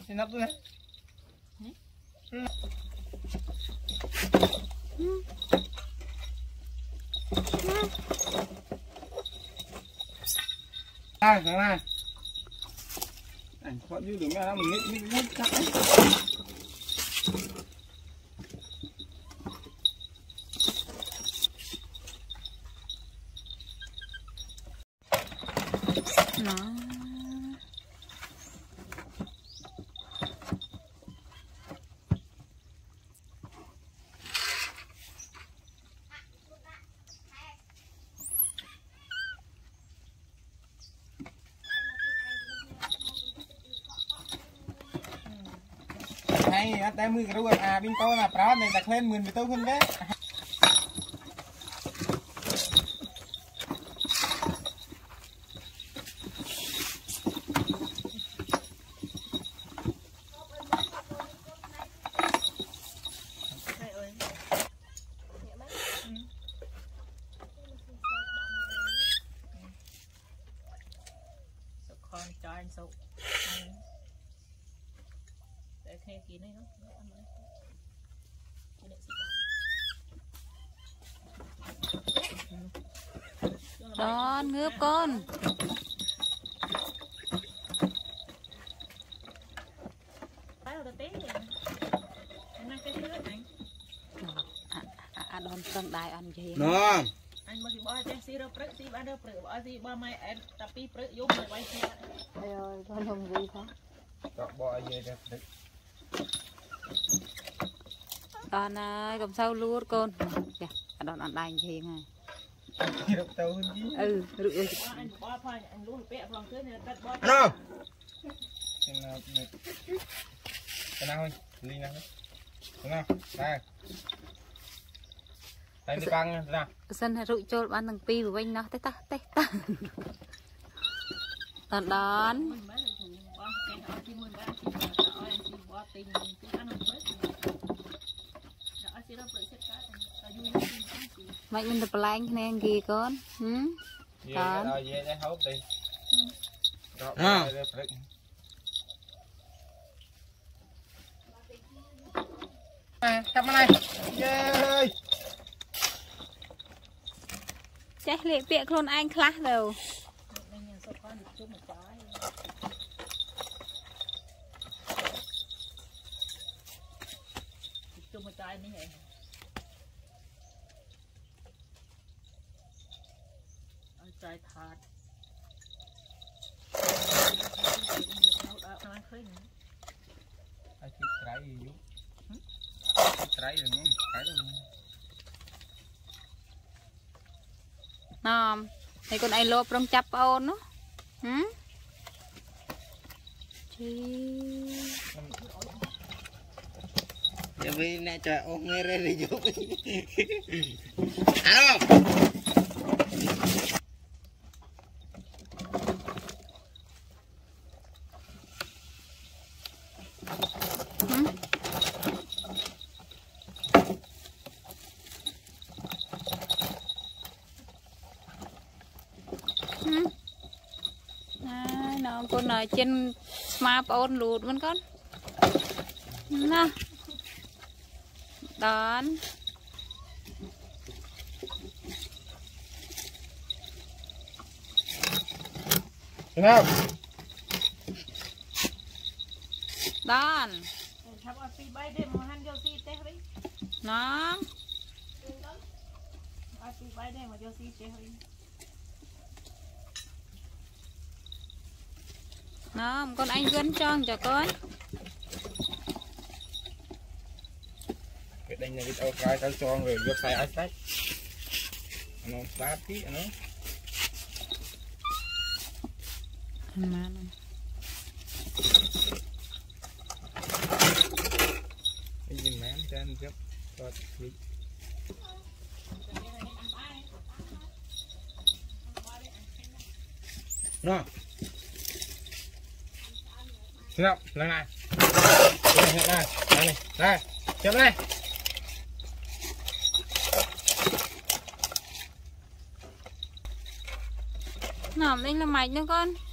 xin nắp thôi này này anh gọi như đừng nghe nó mình nghĩ chắc đấy nó hay tại mười cái ruột à bên tôi là prao này đặt lên 10 với tôi hơn đấy con cho anh sâu để khe kín này nó đó ngướp con đòn cân đai ăn gì nó anh mới bỏ trên xí đâu prớt xí bán đâu prớt bỏ xí bỏ mai em tập pi prớt dùng rồi bay xe ơi con không gì thế bỏ gì đấy đòn ơi cầm sau luôn con kìa đòn ăn đai gì này rượu anh bỏ phải anh luôn bẹ phòng thế này cắt bỏ nó cái nào ơi ly nào đúng không đây đây đi băng nào sân rượu trôi ăn thằng pi của anh nó tết ta đòn đón mạnh mình tập lạnh nè gì con đón cầm này ơi chạy lệ bịa con anh khác đâu một trái này hả? Trái thạt. Ai thích trái gì chú? Trái rồi nhé, trái rồi. Nè, thì con anh lốp trong chắp ôn nó. Giờ vì nè trời ôm nghe ra đi giúp. Alo. Nó con ở trên smartphone lụt vẫn con nè đón nào đón nó nó con anh gân tròn cho con cái đây là cái tao tao cho người vô xài áo sách nó sát tí nó mà cái gì mà cho anh giúp cho đi nó nào lần này đây chấm này nằm lên là mạch nữa con